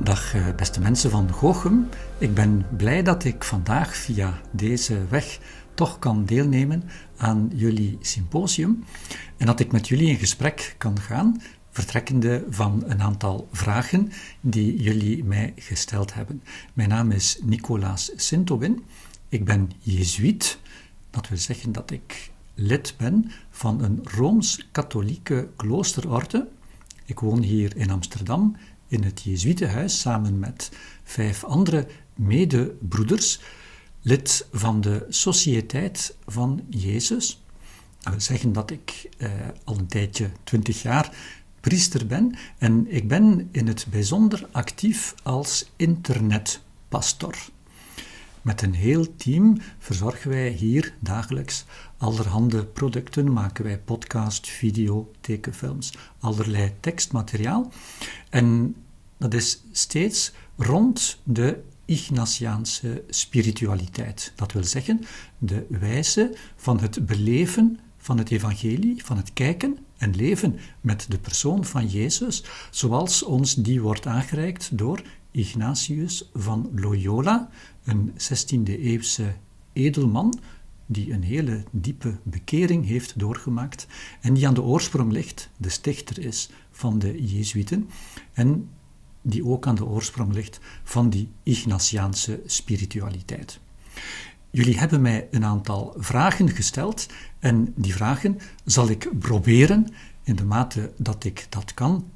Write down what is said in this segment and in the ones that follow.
Dag beste mensen van Goochem. Ik ben blij dat ik vandaag via deze weg toch kan deelnemen aan jullie symposium en dat ik met jullie in gesprek kan gaan, vertrekkende van een aantal vragen die jullie mij gesteld hebben. Mijn naam is Nicolaas Sintowin. Ik ben jezuïet. Dat wil zeggen dat ik lid ben van een Rooms-katholieke kloosterorde. Ik woon hier in Amsterdam in het Jezuïetenhuis samen met 5 andere medebroeders, lid van de Sociëteit van Jezus. Dat wil zeggen dat ik al een tijdje, 20 jaar, priester ben en ik ben in het bijzonder actief als internetpastor. Met een heel team verzorgen wij hier dagelijks allerhande producten, maken wij podcast, video, tekenfilms, allerlei tekstmateriaal. En dat is steeds rond de Ignatiaanse spiritualiteit. Dat wil zeggen, de wijze van het beleven van het evangelie, van het kijken en leven met de persoon van Jezus, zoals ons die wordt aangereikt door Ignatius van Loyola, een 16e-eeuwse edelman die een hele diepe bekering heeft doorgemaakt en die aan de oorsprong ligt, de stichter is van de Jezuïeten en die ook aan de oorsprong ligt van die Ignatiaanse spiritualiteit. Jullie hebben mij een aantal vragen gesteld en die vragen zal ik proberen, in de mate dat ik dat kan,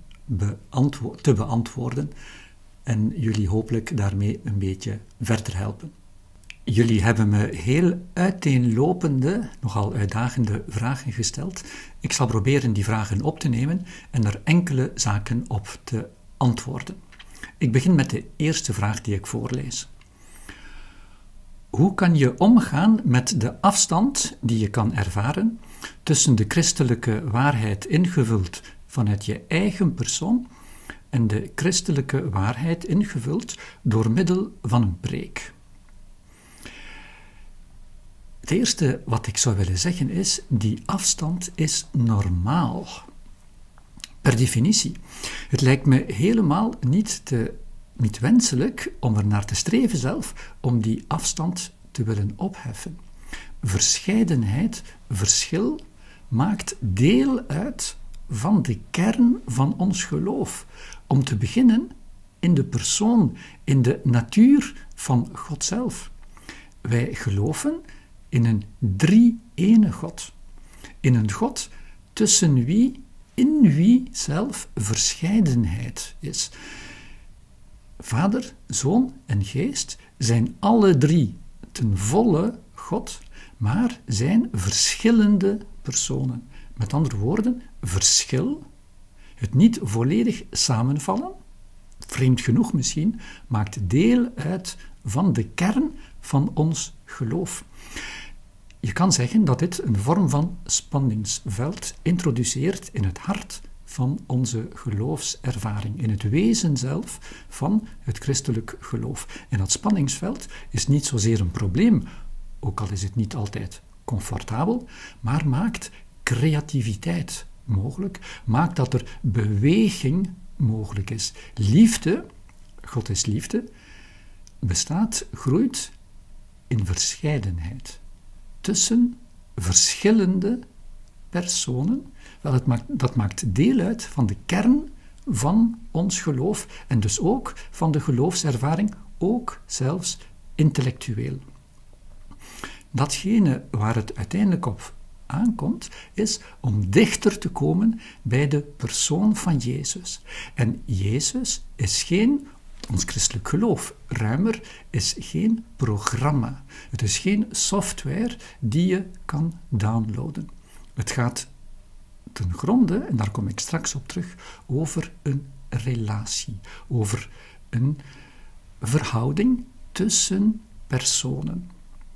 te beantwoorden en jullie hopelijk daarmee een beetje verder helpen. Jullie hebben me heel uiteenlopende, nogal uitdagende vragen gesteld. Ik zal proberen die vragen op te nemen en er enkele zaken op te antwoorden. Ik begin met de eerste vraag die ik voorlees. Hoe kan je omgaan met de afstand die je kan ervaren tussen de christelijke waarheid ingevuld vanuit je eigen persoon en de christelijke waarheid ingevuld door middel van een preek? Het eerste wat ik zou willen zeggen is, die afstand is normaal. Per definitie. Het lijkt me helemaal niet wenselijk om er naar te streven zelf, om die afstand te willen opheffen. Verscheidenheid, verschil, maakt deel uit van de kern van ons geloof. Om te beginnen in de persoon, in de natuur van God zelf. Wij geloven in een drie-ene God. In een God in wie zelf verscheidenheid is. Vader, Zoon en Geest zijn alle drie ten volle God, maar zijn verschillende personen. Met andere woorden, verschil, het niet volledig samenvallen, vreemd genoeg misschien, maakt deel uit van de kern van ons geloof. Je kan zeggen dat dit een vorm van spanningsveld introduceert in het hart van onze geloofservaring, in het wezen zelf van het christelijk geloof. En dat spanningsveld is niet zozeer een probleem, ook al is het niet altijd comfortabel, maar maakt creativiteit mogelijk, maakt dat er beweging mogelijk is. Liefde, God is liefde, groeit in verscheidenheid tussen verschillende personen. Wel, dat maakt deel uit van de kern van ons geloof en dus ook van de geloofservaring, ook zelfs intellectueel. Datgene waar het uiteindelijk op aankomt, is om dichter te komen bij de persoon van Jezus. En Jezus is ons christelijk geloof, ruimer, is geen programma. Het is geen software die je kan downloaden. Het gaat ten gronde, en daar kom ik straks op terug, over een relatie, over een verhouding tussen personen.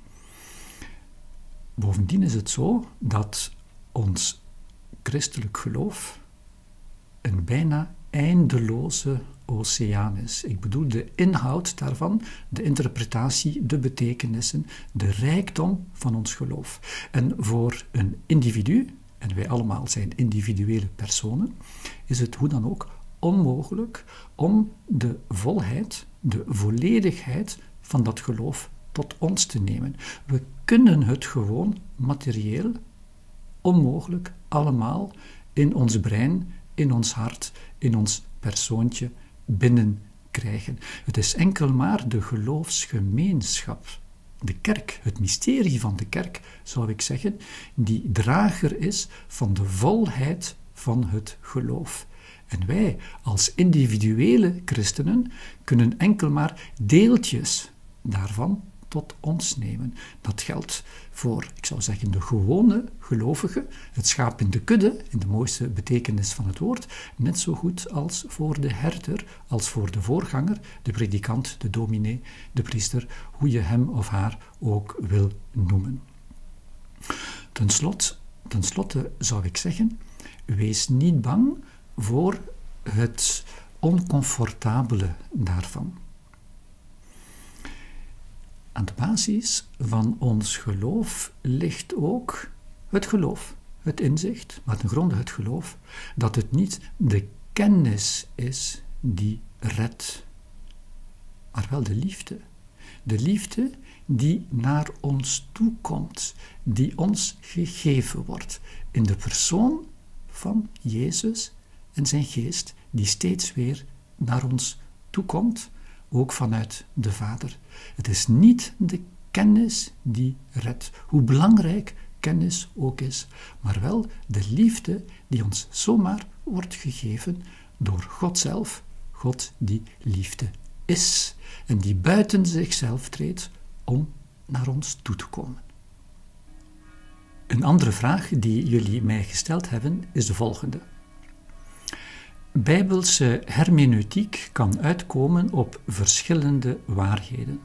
Bovendien is het zo dat ons christelijk geloof een bijna eindeloze oceaan is. Ik bedoel de inhoud daarvan, de interpretatie, de betekenissen, de rijkdom van ons geloof. En voor een individu, en wij allemaal zijn individuele personen, is het hoe dan ook onmogelijk om de volheid, de volledigheid van dat geloof tot ons te nemen. We kunnen het gewoon materieel onmogelijk allemaal in ons brein, in ons hart, in ons persoontje binnenkrijgen. Het is enkel maar de geloofsgemeenschap, de kerk, het mysterie van de kerk, zou ik zeggen, die drager is van de volheid van het geloof. En wij, als individuele christenen, kunnen enkel maar deeltjes daarvan tot ons nemen. Dat geldt voor, ik zou zeggen, de gewone gelovige, het schaap in de kudde, in de mooiste betekenis van het woord, net zo goed als voor de herder, als voor de voorganger, de predikant, de dominee, de priester, hoe je hem of haar ook wil noemen. Ten slotte zou ik zeggen, wees niet bang voor het oncomfortabele daarvan. Aan de basis van ons geloof ligt ook het geloof, het inzicht, maar ten gronde het geloof, dat het niet de kennis is die redt, maar wel de liefde. De liefde die naar ons toekomt, die ons gegeven wordt in de persoon van Jezus en zijn geest, die steeds weer naar ons toekomt, ook vanuit de Vader. Het is niet de kennis die redt, hoe belangrijk kennis ook is, maar wel de liefde die ons zomaar wordt gegeven door God zelf, God die liefde is en die buiten zichzelf treedt om naar ons toe te komen. Een andere vraag die jullie mij gesteld hebben is de volgende. Bijbelse hermeneutiek kan uitkomen op verschillende waarheden.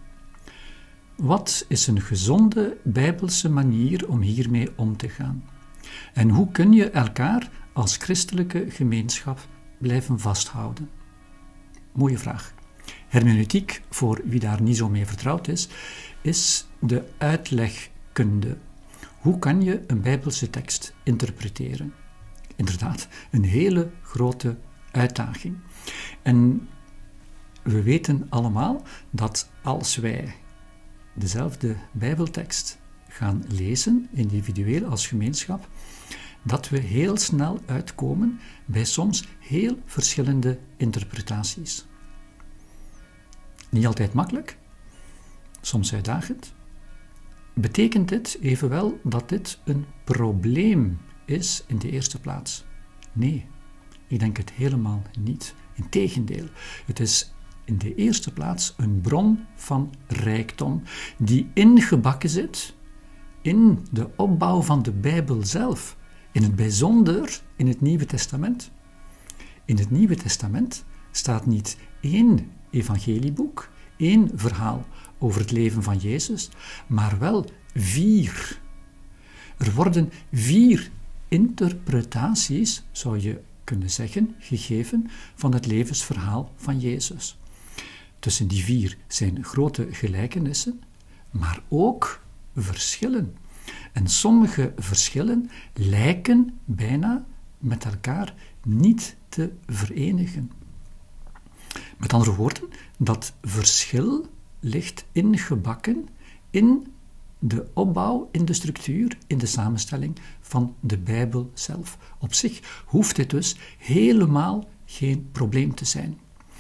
Wat is een gezonde Bijbelse manier om hiermee om te gaan? En hoe kun je elkaar als christelijke gemeenschap blijven vasthouden? Mooie vraag. Hermeneutiek, voor wie daar niet zo mee vertrouwd is de uitlegkunde. Hoe kan je een Bijbelse tekst interpreteren? Inderdaad, een hele grote uitdaging. En we weten allemaal dat als wij dezelfde Bijbeltekst gaan lezen, individueel als gemeenschap, dat we heel snel uitkomen bij soms heel verschillende interpretaties. Niet altijd makkelijk, soms uitdagend. Betekent dit evenwel dat dit een probleem is in de eerste plaats? Nee, ik denk het helemaal niet. Integendeel, het is in de eerste plaats een bron van rijkdom die ingebakken zit in de opbouw van de Bijbel zelf, in het bijzonder in het Nieuwe Testament. In het Nieuwe Testament staat niet één evangelieboek, één verhaal over het leven van Jezus, maar wel 4. Er worden 4 interpretaties, zou je kunnen zeggen, gegeven van het levensverhaal van Jezus. Tussen die 4 zijn grote gelijkenissen, maar ook verschillen. En sommige verschillen lijken bijna met elkaar niet te verenigen. Met andere woorden, dat verschil ligt ingebakken in de opbouw, in de structuur, in de samenstelling van de Bijbel zelf. Op zich hoeft dit dus helemaal geen probleem te zijn.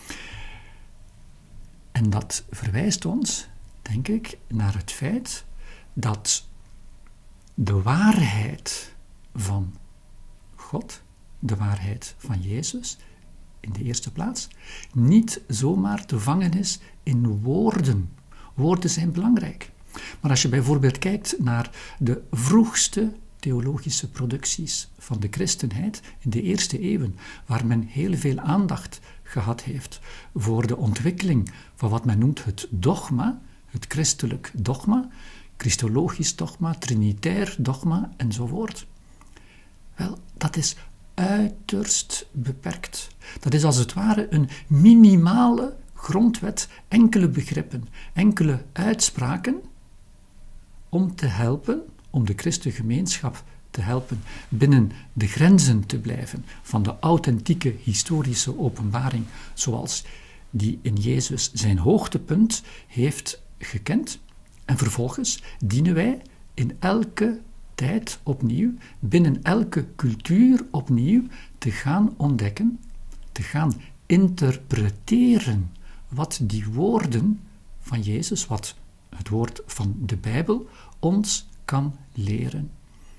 En dat verwijst ons, denk ik, naar het feit dat de waarheid van God, de waarheid van Jezus, in de eerste plaats, niet zomaar te vangen is in woorden. Woorden zijn belangrijk. Maar als je bijvoorbeeld kijkt naar de vroegste theologische producties van de christenheid in de eerste eeuwen, waar men heel veel aandacht gehad heeft voor de ontwikkeling van wat men noemt het dogma, het christelijk dogma, christologisch dogma, trinitair dogma enzovoort. Wel, dat is uiterst beperkt. Dat is als het ware een minimale grondwet, enkele begrippen, enkele uitspraken om te helpen, om de christengemeenschap te helpen binnen de grenzen te blijven van de authentieke historische openbaring, zoals die in Jezus zijn hoogtepunt heeft gekend. En vervolgens dienen wij in elke tijd opnieuw, binnen elke cultuur opnieuw, te gaan ontdekken, te gaan interpreteren wat die woorden van Jezus, wat het woord van de Bijbel ons kan leren.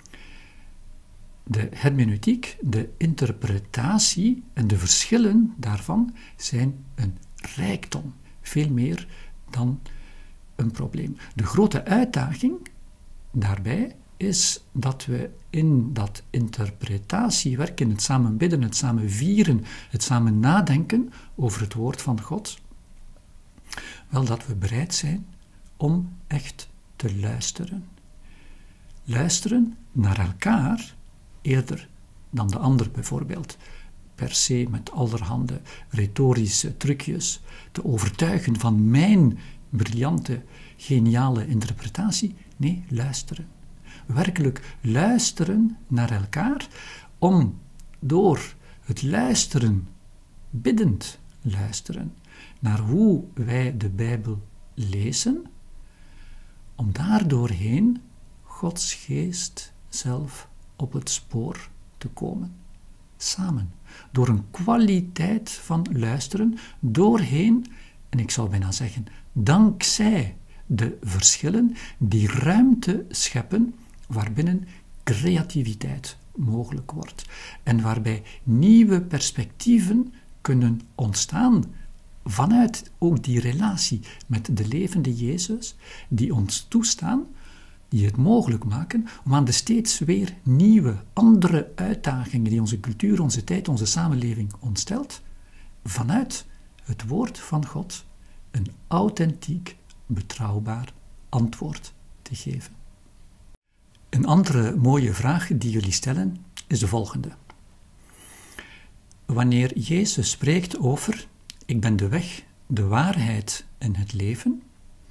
De hermeneutiek, de interpretatie en de verschillen daarvan zijn een rijkdom, veel meer dan een probleem. De grote uitdaging daarbij is dat we in dat interpretatiewerk, in het samen bidden, het samen vieren, het samen nadenken over het woord van God, wel dat we bereid zijn om echt te luisteren. Luisteren naar elkaar, eerder dan de ander bijvoorbeeld, per se met allerhande retorische trucjes, te overtuigen van mijn briljante, geniale interpretatie. Nee, luisteren. Werkelijk luisteren naar elkaar, om door het luisteren, biddend luisteren, naar hoe wij de Bijbel lezen, om daardoorheen Gods geest zelf op het spoor te komen. Samen, door een kwaliteit van luisteren, doorheen, en ik zou bijna zeggen, dankzij de verschillen die ruimte scheppen waarbinnen creativiteit mogelijk wordt en waarbij nieuwe perspectieven kunnen ontstaan vanuit ook die relatie met de levende Jezus, die ons toestaan, die het mogelijk maken om aan de steeds weer nieuwe, andere uitdagingen die onze cultuur, onze tijd, onze samenleving ons stelt, vanuit het woord van God een authentiek, betrouwbaar antwoord te geven. Een andere mooie vraag die jullie stellen is de volgende. Wanneer Jezus spreekt over ik ben de weg, de waarheid en het leven,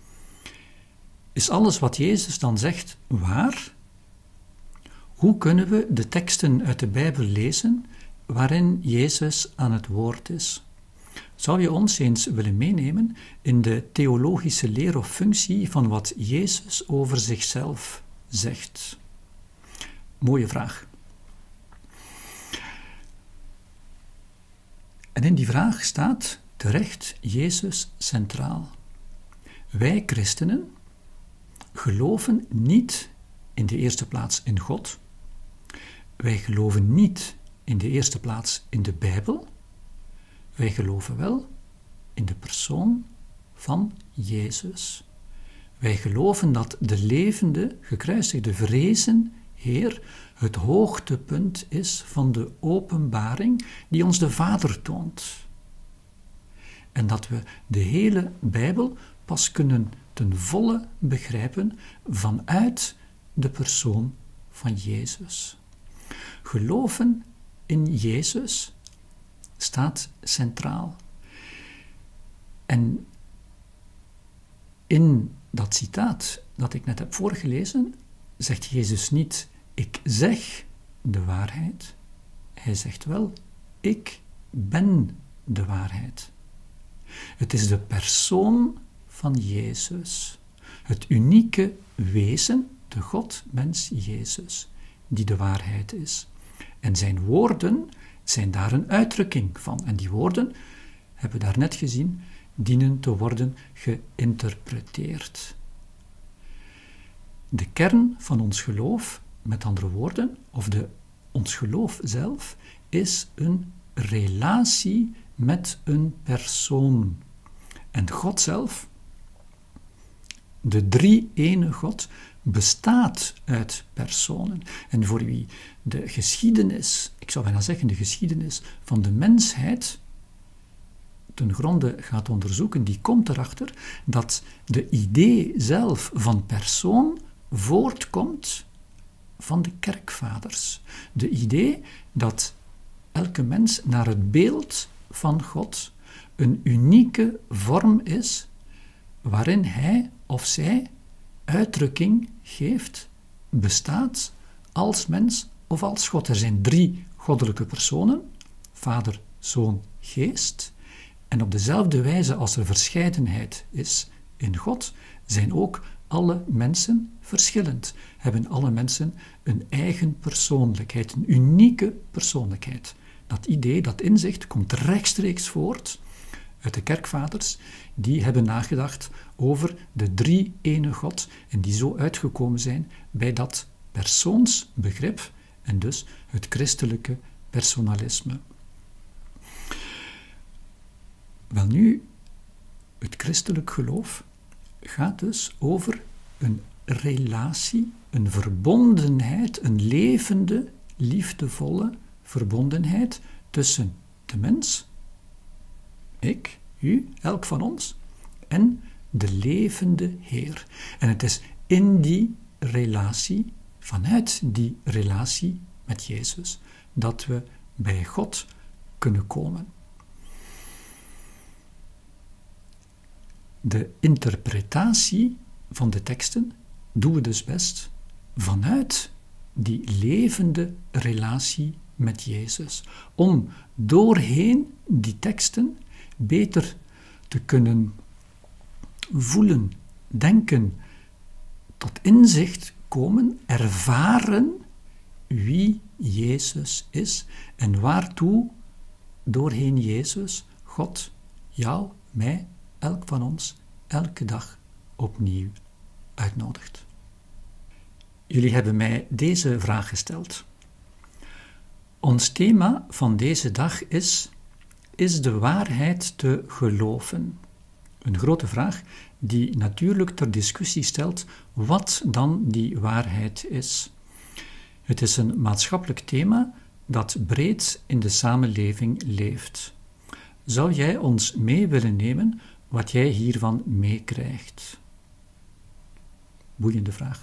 is alles wat Jezus dan zegt waar? Hoe kunnen we de teksten uit de Bijbel lezen waarin Jezus aan het woord is? Zou je ons eens willen meenemen in de theologische leer of functie van wat Jezus over zichzelf zegt? Mooie vraag. En in die vraag staat terecht Jezus centraal. Wij christenen geloven niet in de eerste plaats in God. Wij geloven niet in de eerste plaats in de Bijbel. Wij geloven wel in de persoon van Jezus. Wij geloven dat de levende, gekruisigde, verrezen Heer het hoogtepunt is van de openbaring die ons de Vader toont. En dat we de hele Bijbel pas kunnen ten volle begrijpen vanuit de persoon van Jezus. Geloven in Jezus staat centraal. En in dat citaat dat ik net heb voorgelezen, zegt Jezus niet, ik zeg de waarheid. Hij zegt wel, ik ben de waarheid. Het is de persoon van Jezus, het unieke wezen, de God-mens Jezus, die de waarheid is. En zijn woorden zijn daar een uitdrukking van. En die woorden, hebben we daarnet gezien, dienen te worden geïnterpreteerd. De kern van ons geloof, met andere woorden, of ons geloof zelf, is een relatie met een persoon. En God zelf, de drie-ene God, bestaat uit personen. En voor wie de geschiedenis, ik zou bijna zeggen de geschiedenis van de mensheid ten gronde gaat onderzoeken, die komt erachter dat de idee zelf van persoon voortkomt van de kerkvaders. De idee dat elke mens naar het beeld van God een unieke vorm is waarin hij of zij uitdrukking geeft, bestaat als mens of als God. Er zijn 3 goddelijke personen, Vader, Zoon, Geest. En op dezelfde wijze als er verscheidenheid is in God, zijn ook alle mensen verschillend. Hebben alle mensen een eigen persoonlijkheid, een unieke persoonlijkheid. Dat idee, dat inzicht, komt rechtstreeks voort uit de kerkvaders. Die hebben nagedacht over de 3-ene God en die zo uitgekomen zijn bij dat persoonsbegrip en dus het christelijke personalisme. Welnu, het christelijk geloof gaat dus over een relatie, een verbondenheid, een levende, liefdevolle verbondenheid tussen de mens, ik, u, elk van ons, en de levende Heer. En het is in die relatie, vanuit die relatie met Jezus, dat we bij God kunnen komen. De interpretatie van de teksten doen we dus best vanuit die levende relatie met Jezus, om doorheen die teksten beter te kunnen voelen, denken, tot inzicht komen, ervaren wie Jezus is en waartoe doorheen Jezus God jou, mij, elk van ons, elke dag opnieuw uitnodigt. Jullie hebben mij deze vraag gesteld. Ons thema van deze dag is de waarheid te geloven? Een grote vraag die natuurlijk ter discussie stelt wat dan die waarheid is. Het is een maatschappelijk thema dat breed in de samenleving leeft. Zou jij ons mee willen nemen wat jij hiervan meekrijgt? Boeiende vraag.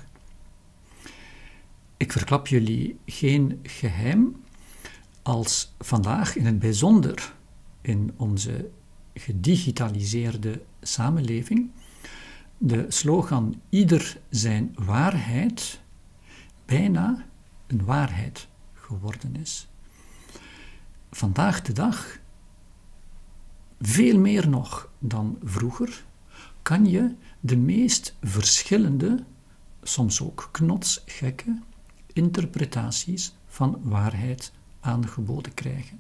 Ik verklap jullie geen geheim als vandaag in het bijzonder in onze gedigitaliseerde samenleving de slogan ieder zijn waarheid bijna een waarheid geworden is. Vandaag de dag, veel meer nog dan vroeger, kan je de meest verschillende, soms ook knotsgekke, interpretaties van waarheid aangeboden krijgen.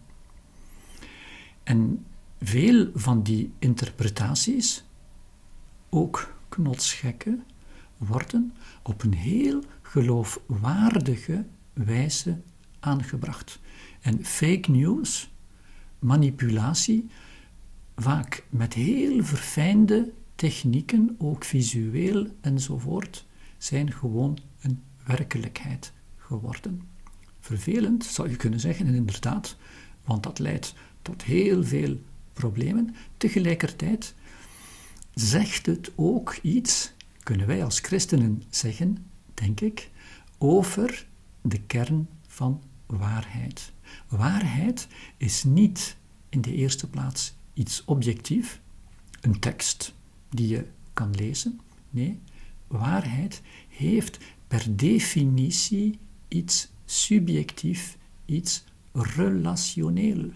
En veel van die interpretaties, ook knotsgekke, worden op een heel geloofwaardige wijze aangebracht. En fake news, manipulatie, vaak met heel verfijnde technieken, ook visueel enzovoort, zijn gewoon een werkelijkheid geworden. Vervelend, zou je kunnen zeggen, en inderdaad, want dat leidt tot heel veel problemen. Tegelijkertijd zegt het ook iets, kunnen wij als christenen zeggen, denk ik, over de kern van waarheid. Waarheid is niet in de eerste plaats iets objectief, een tekst die je kan lezen. Nee, waarheid heeft per definitie iets subjectief, iets relationeel.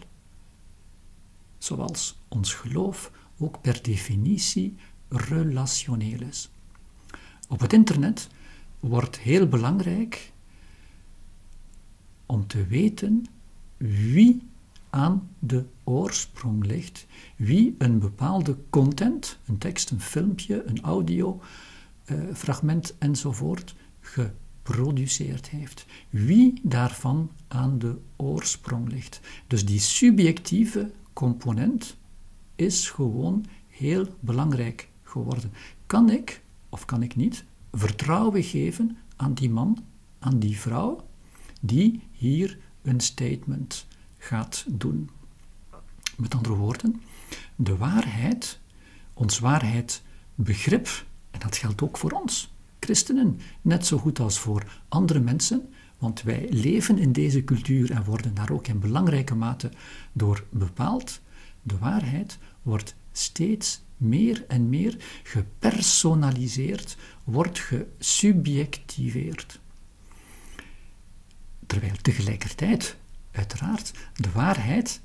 Zoals ons geloof ook per definitie relationeel is. Op het internet wordt heel belangrijk om te weten wie aan de oorsprong ligt, wie een bepaalde content, een tekst, een filmpje, een audio, fragment enzovoort, geproduceerd heeft. Wie daarvan aan de oorsprong ligt. Dus die subjectieve component is gewoon heel belangrijk geworden. Kan ik, of kan ik niet, vertrouwen geven aan die man, aan die vrouw, die hier een statement gaat doen? Met andere woorden, de waarheid, ons waarheidsbegrip, en dat geldt ook voor ons, christenen, net zo goed als voor andere mensen, want wij leven in deze cultuur en worden daar ook in belangrijke mate door bepaald. De waarheid wordt steeds meer en meer gepersonaliseerd, wordt gesubjectiveerd. Terwijl tegelijkertijd, uiteraard, de waarheid,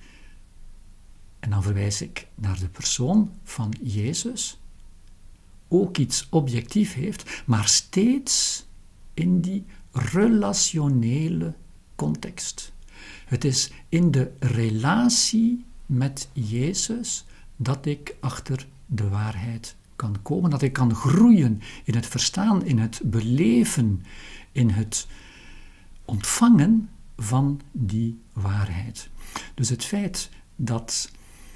en dan verwijs ik naar de persoon van Jezus, ook iets objectief heeft, maar steeds in die relationele context. Het is in de relatie met Jezus dat ik achter de waarheid kan komen, dat ik kan groeien in het verstaan, in het beleven, in het ontvangen van die waarheid. Dus het feit dat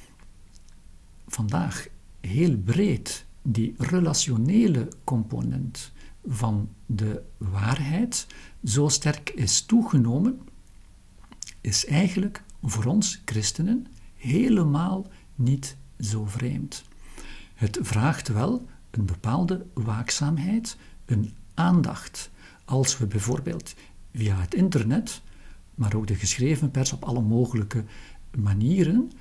vandaag heel breed die relationele component van de waarheid zo sterk is toegenomen, is eigenlijk voor ons christenen helemaal niet zo vreemd. Het vraagt wel een bepaalde waakzaamheid, een aandacht. Als we bijvoorbeeld via het internet, maar ook de geschreven pers op alle mogelijke manieren,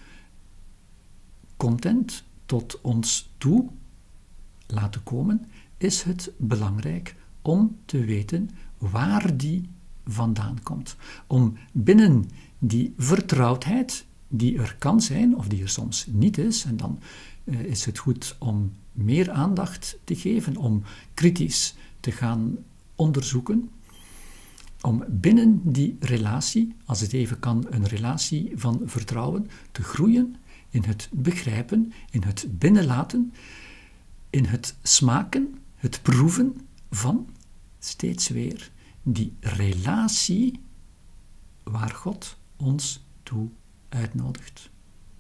content tot ons toe laten komen, is het belangrijk om te weten waar die vandaan komt. Om binnen die vertrouwdheid die er kan zijn, of die er soms niet is, en dan is het goed om meer aandacht te geven, om kritisch te gaan onderzoeken, om binnen die relatie, als het even kan, een relatie van vertrouwen, te groeien in het begrijpen, in het binnenlaten, in het smaken, het proeven van, steeds weer, die relatie waar God ons toe uitnodigt.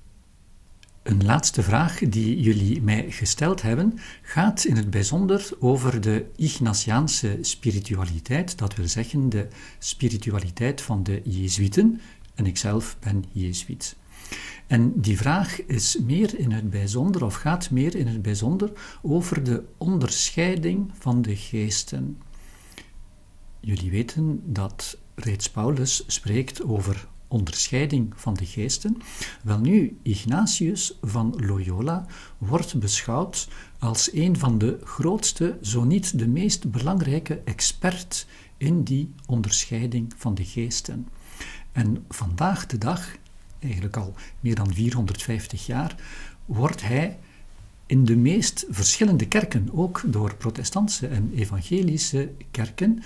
Een laatste vraag die jullie mij gesteld hebben, gaat in het bijzonder over de Ignatiaanse spiritualiteit, dat wil zeggen de spiritualiteit van de Jezuïeten, en ikzelf ben Jezuïet. En die vraag is meer in het bijzonder, of gaat meer in het bijzonder, over de onderscheiding van de geesten. Jullie weten dat reeds Paulus spreekt over onderscheiding van de geesten. Welnu, Ignatius van Loyola wordt beschouwd als een van de grootste, zo niet de meest belangrijke expert in die onderscheiding van de geesten. En vandaag de dag, eigenlijk al meer dan 450 jaar, wordt hij in de meest verschillende kerken, ook door protestantse en evangelische kerken,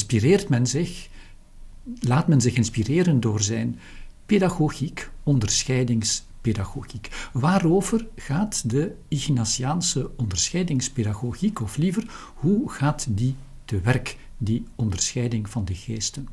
laat men zich inspireren door zijn pedagogiek, onderscheidingspedagogiek. Waarover gaat de Ignatiaanse onderscheidingspedagogiek, of liever, hoe gaat die te werk, die onderscheiding van de geesten?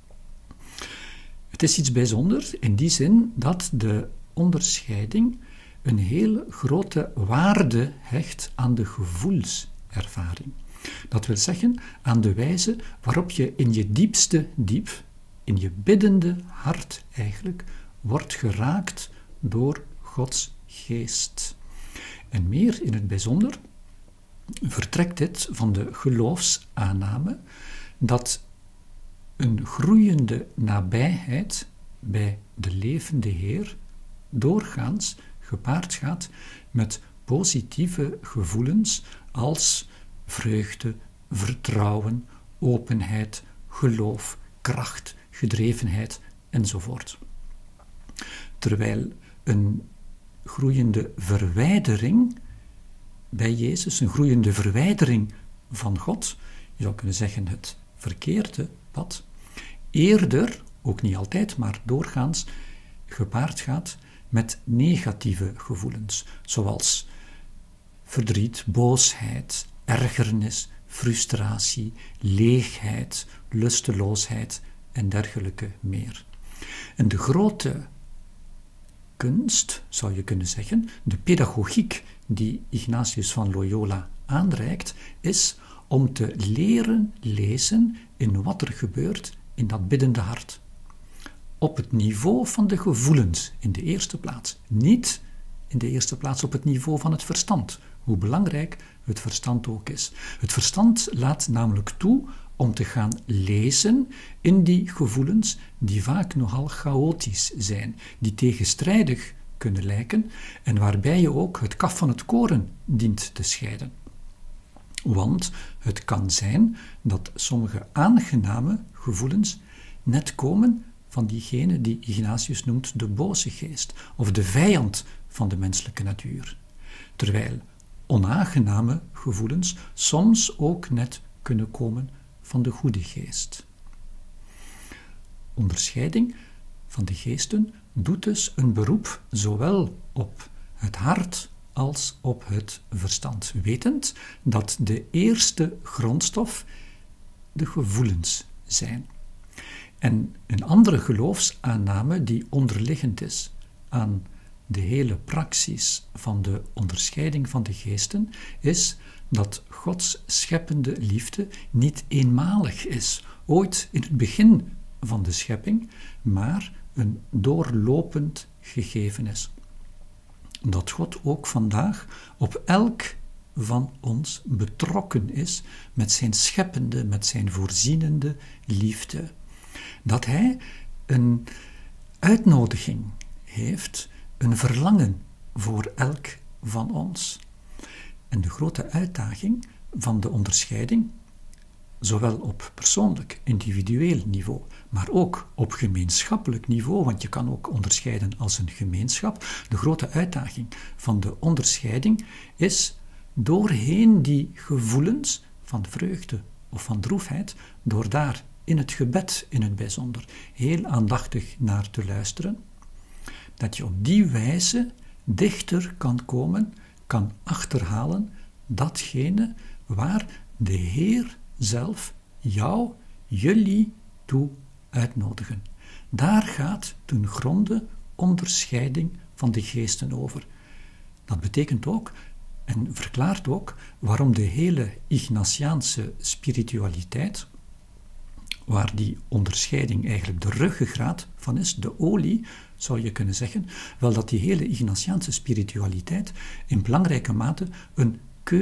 Het is iets bijzonders in die zin dat de onderscheiding een hele grote waarde hecht aan de gevoelservaring. Dat wil zeggen aan de wijze waarop je in je diepste diep, in je biddende hart eigenlijk, wordt geraakt door Gods geest. En meer in het bijzonder vertrekt dit van de geloofsaanname dat een groeiende nabijheid bij de levende Heer doorgaans gepaard gaat met positieve gevoelens als vreugde, vertrouwen, openheid, geloof, kracht, gedrevenheid enzovoort. Terwijl een groeiende verwijdering bij Jezus, een groeiende verwijdering van God, je zou kunnen zeggen het verkeerde pad, eerder, ook niet altijd, maar doorgaans, gepaard gaat met negatieve gevoelens, zoals verdriet, boosheid, ergernis, frustratie, leegheid, lusteloosheid en dergelijke meer. En de grote kunst, zou je kunnen zeggen, de pedagogiek die Ignatius van Loyola aanreikt, is om te leren lezen in wat er gebeurt in dat biddende hart. Op het niveau van de gevoelens in de eerste plaats. Niet in de eerste plaats op het niveau van het verstand, hoe belangrijk het verstand ook is. Het verstand laat namelijk toe om te gaan lezen in die gevoelens die vaak nogal chaotisch zijn, die tegenstrijdig kunnen lijken en waarbij je ook het kaf van het koren dient te scheiden. Want het kan zijn dat sommige aangename gevoelens net komen van diegene die Ignatius noemt de boze geest, of de vijand van de menselijke natuur. Terwijl onaangename gevoelens soms ook net kunnen komen van de goede geest. Onderscheiding van de geesten doet dus een beroep zowel op het hart als op het verstand, wetend dat de eerste grondstof de gevoelens zijn. En een andere geloofsaanname die onderliggend is aan de hele praxis van de onderscheiding van de geesten, is dat Gods scheppende liefde niet eenmalig is, ooit in het begin van de schepping, maar een doorlopend gegeven is. Dat God ook vandaag op elk van ons betrokken is met zijn scheppende, met zijn voorzienende liefde. Dat hij een uitnodiging heeft, een verlangen voor elk van ons. En de grote uitdaging van de onderscheiding, zowel op persoonlijk, individueel niveau, maar ook op gemeenschappelijk niveau, want je kan ook onderscheiden als een gemeenschap. De grote uitdaging van de onderscheiding is doorheen die gevoelens van vreugde of van droefheid, door daar in het gebed in het bijzonder heel aandachtig naar te luisteren, dat je op die wijze dichter kan komen, kan achterhalen datgene waar de Heer zelf jou, jullie toe uitnodigen. Daar gaat ten gronde onderscheiding van de geesten over. Dat betekent ook en verklaart ook waarom de hele Ignatiaanse spiritualiteit, waar die onderscheiding eigenlijk de ruggengraat van is, de olie, zou je kunnen zeggen, wel dat die hele Ignatiaanse spiritualiteit in belangrijke mate een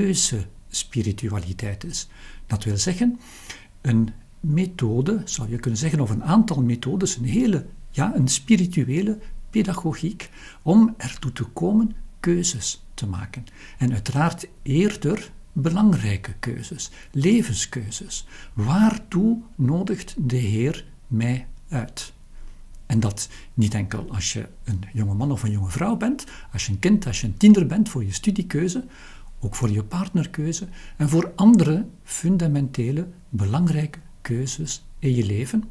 keuzespiritualiteit is. Dat wil zeggen, een methode, zou je kunnen zeggen, of een aantal methodes, een spirituele pedagogiek, om ertoe te komen keuzes te maken. En uiteraard eerder belangrijke keuzes, levenskeuzes. Waartoe nodigt de Heer mij uit? En dat niet enkel als je een jonge man of een jonge vrouw bent, als je een kind, als je een tiener bent voor je studiekeuze, ook voor je partnerkeuze en voor andere fundamentele, belangrijke keuzes in je leven,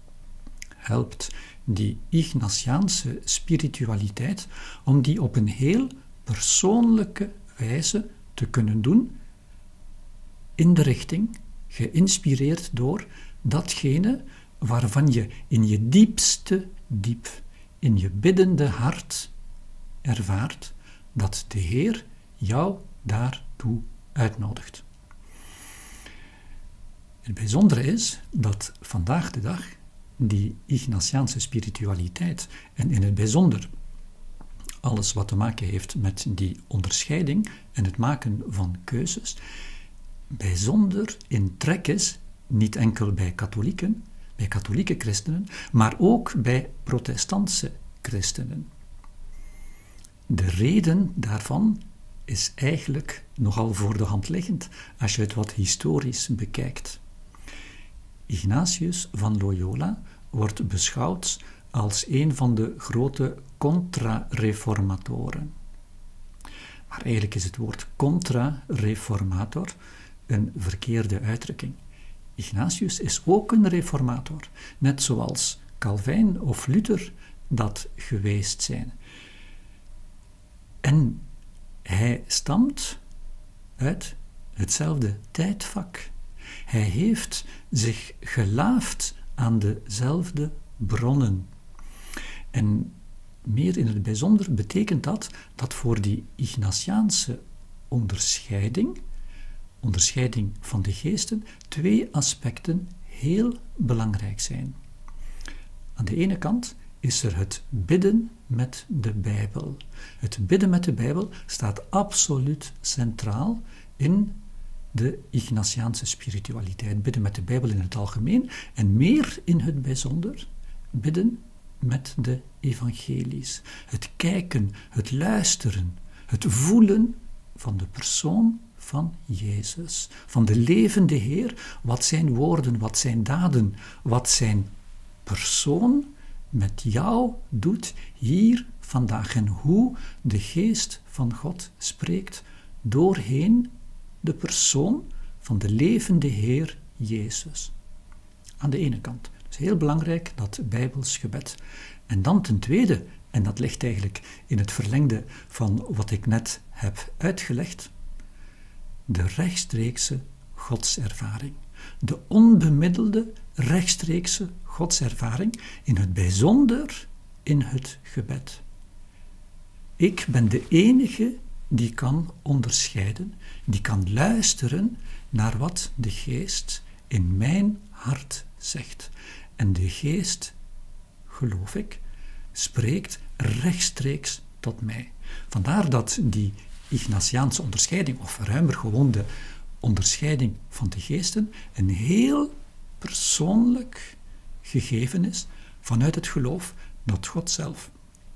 helpt die Ignatiaanse spiritualiteit om die op een heel persoonlijke wijze te kunnen doen, in de richting, geïnspireerd door datgene waarvan je in je diepste diep, in je biddende hart ervaart dat de Heer jou daartoe uitnodigt. Het bijzondere is dat vandaag de dag die Ignatiaanse spiritualiteit en in het bijzonder alles wat te maken heeft met die onderscheiding en het maken van keuzes, bijzonder in trek is, niet enkel bij katholieke christenen, maar ook bij protestantse christenen. De reden daarvan is eigenlijk nogal voor de hand liggend als je het wat historisch bekijkt. Ignatius van Loyola wordt beschouwd als een van de grote contra-reformatoren. Maar eigenlijk is het woord contra-reformator een verkeerde uitdrukking. Ignatius is ook een reformator, net zoals Calvijn of Luther dat geweest zijn. En hij stamt uit hetzelfde tijdvak. Hij heeft zich gelaafd aan dezelfde bronnen. En meer in het bijzonder betekent dat voor die Ignatiaanse onderscheiding van de geesten, twee aspecten heel belangrijk zijn. Aan de ene kant is er het bidden met de Bijbel. Het bidden met de Bijbel staat absoluut centraal in de Ignatiaanse spiritualiteit. Bidden met de Bijbel in het algemeen en meer in het bijzonder bidden met de evangelies. Het kijken, het luisteren, het voelen van de persoon van Jezus, van de levende Heer, wat zijn woorden, wat zijn daden, wat zijn persoon met jou doet hier vandaag en hoe de geest van God spreekt doorheen de persoon van de levende Heer Jezus. Aan de ene kant. Het is heel belangrijk, dat Bijbels gebed. En dan ten tweede, en dat ligt eigenlijk in het verlengde van wat ik net heb uitgelegd, de rechtstreekse godservaring. De onbemiddelde rechtstreekse godservaring, in het bijzonder in het gebed. Ik ben de enige die kan onderscheiden, die kan luisteren naar wat de Geest in mijn hart zegt. En de Geest, geloof ik, spreekt rechtstreeks tot mij. Vandaar dat die Ignatiaanse onderscheiding, of ruimer gewoon de onderscheiding van de geesten, een heel persoonlijk gegeven is vanuit het geloof dat God zelf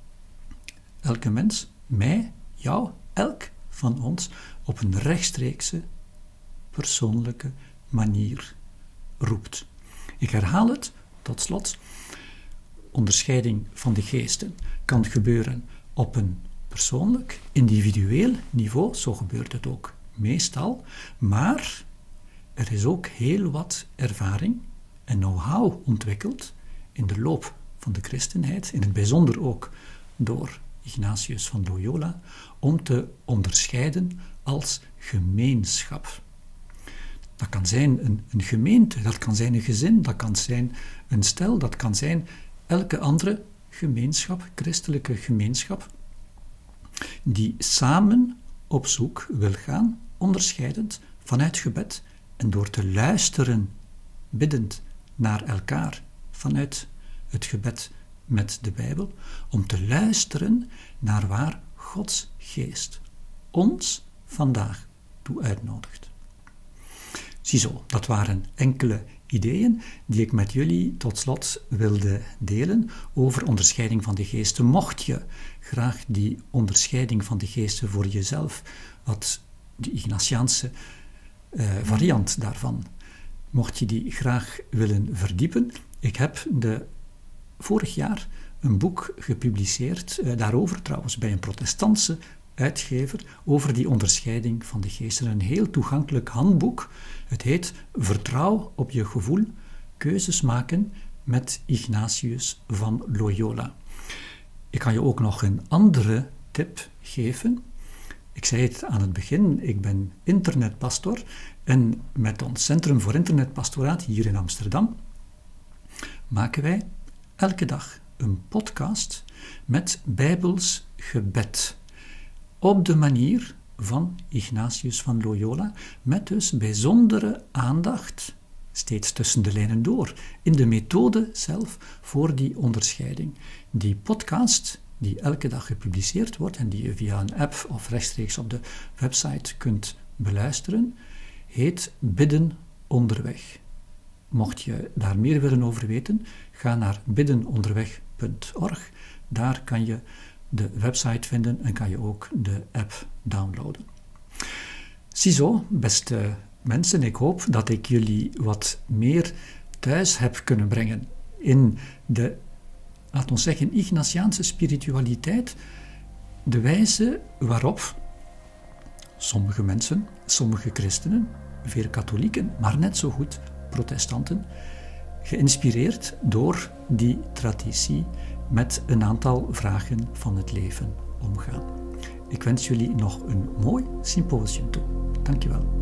elke mens, mij, jou, elk van ons, op een rechtstreekse, persoonlijke manier roept. Ik herhaal het, tot slot. Onderscheiding van de geesten kan gebeuren op een persoonlijk, individueel niveau, zo gebeurt het ook meestal, maar er is ook heel wat ervaring en know-how ontwikkeld in de loop van de christenheid, in het bijzonder ook door Ignatius van Loyola, om te onderscheiden als gemeenschap. Dat kan zijn een gemeente, dat kan zijn een gezin, dat kan zijn een stel, dat kan zijn elke andere gemeenschap, christelijke gemeenschap, die samen op zoek wil gaan, onderscheidend vanuit gebed en door te luisteren, biddend naar elkaar vanuit het gebed met de Bijbel, om te luisteren naar waar Gods Geest ons vandaag toe uitnodigt. Ziezo, dat waren enkele ideeën die ik met jullie tot slot wilde delen over onderscheiding van de geesten. Mocht je graag die onderscheiding van de geesten voor jezelf, wat de Ignatiaanse variant daarvan, mocht je die graag willen verdiepen, ik heb vorig jaar een boek gepubliceerd, daarover trouwens bij een protestantse uitgever, over die onderscheiding van de geesten. Een heel toegankelijk handboek. Het heet Vertrouw op je gevoel, keuzes maken met Ignatius van Loyola. Ik kan je ook nog een andere tip geven. Ik zei het aan het begin, ik ben internetpastor en met ons Centrum voor Internetpastoraat hier in Amsterdam maken wij elke dag een podcast met Bijbels gebed. Op de manier van Ignatius van Loyola, met dus bijzondere aandacht, steeds tussen de lijnen door, in de methode zelf voor die onderscheiding. Die podcast, die elke dag gepubliceerd wordt en die je via een app of rechtstreeks op de website kunt beluisteren, heet Bidden onderweg. Mocht je daar meer willen over weten, ga naar biddenonderweg.org. Daar kan je de website vinden en kan je ook de app downloaden. Ziezo, beste mensen, ik hoop dat ik jullie wat meer thuis heb kunnen brengen in de, laten we zeggen, Ignatiaanse spiritualiteit, de wijze waarop sommige mensen, sommige christenen, veel katholieken, maar net zo goed protestanten, geïnspireerd door die traditie met een aantal vragen van het leven omgaan. Ik wens jullie nog een mooi symposium toe. Dankjewel.